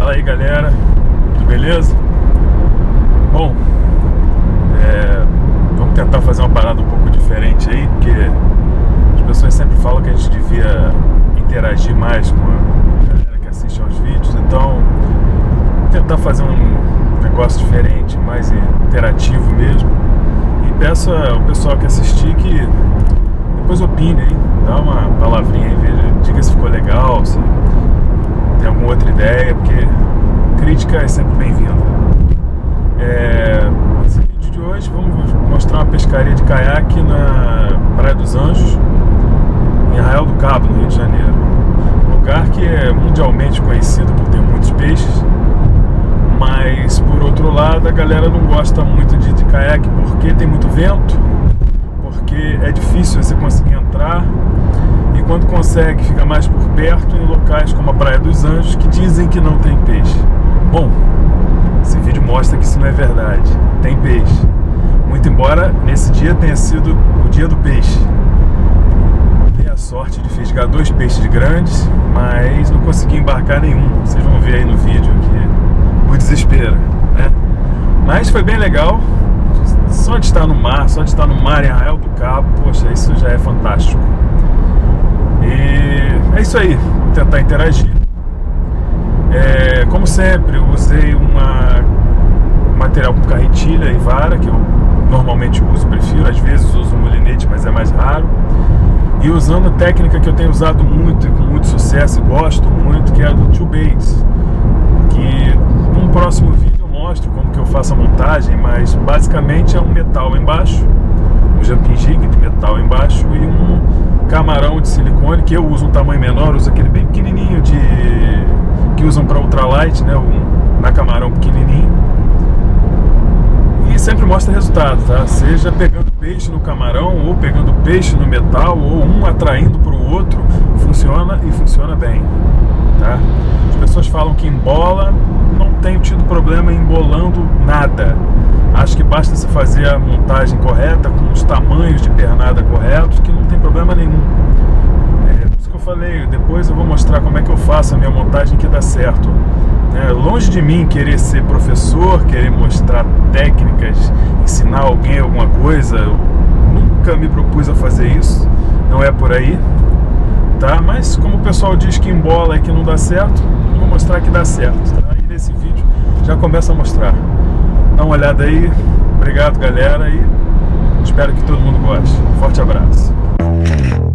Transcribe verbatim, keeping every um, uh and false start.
Fala aí, galera, tudo beleza? Bom, é, vamos tentar fazer uma parada um pouco diferente aí, porque as pessoas sempre falam que a gente devia interagir mais com a galera que assiste aos vídeos, então tentar fazer um negócio diferente, mais interativo mesmo. E peço ao pessoal que assistir que depois opine aí, dá uma palavrinha aí, veja, diga se ficou legal, se tem alguma outra ideia, porque crítica é sempre bem-vinda. É, nesse vídeo de hoje vamos mostrar uma pescaria de caiaque na Praia dos Anjos, em Arraial do Cabo, no Rio de Janeiro. Um lugar que é mundialmente conhecido por ter muitos peixes, mas por outro lado a galera não gosta muito de, de caiaque porque tem muito vento, porque é difícil você conseguir entrar, e quando consegue fica mais por perto em locais como a Praia dos Anjos, que dizem que não tem peixe. Bom, esse vídeo mostra que isso não é verdade, tem peixe, muito embora nesse dia tenha sido o dia do peixe. Dei a sorte de fisgar dois peixes grandes, mas não consegui embarcar nenhum. Vocês vão ver aí no vídeo que o desespero, né? Mas foi bem legal. Só de estar no mar, só de estar no mar em Arraial do Cabo, poxa, isso já é fantástico. E é isso aí, vou tentar interagir. É, como sempre, eu usei uma, um material com carretilha e vara, que eu normalmente uso, prefiro, às vezes uso molinete, mas é mais raro. E usando técnica que eu tenho usado muito e com muito sucesso e gosto muito, que é a do two baits, que num próximo vídeo eu mostro como que eu faço a montagem, mas basicamente é um metal embaixo, um jumping jig de metal embaixo e um camarão de silicone, que eu uso um tamanho menor, uso aquele bem pequenininho de que usam para ultralight, né, um, na camarão pequenininho, e sempre mostra resultado, tá? Seja pegando peixe no camarão ou pegando peixe no metal, ou um atraindo para o outro, funciona e funciona bem, tá? As pessoas falam que embola, não tenho tido problema embolando nada. Acho que basta se fazer a montagem correta, com os tamanhos de pernada corretos, que não tem problema nenhum. É por isso que eu falei, depois eu vou mostrar como é que eu faço a minha montagem que dá certo. É, longe de mim querer ser professor, querer mostrar técnicas, ensinar alguém alguma coisa, eu nunca me propus a fazer isso, não é por aí, tá? Mas como o pessoal diz que embola e que não dá certo, eu vou mostrar que dá certo, tá? E nesse vídeo já começa a mostrar. Dá uma olhada aí, obrigado galera, e espero que todo mundo goste. Forte abraço.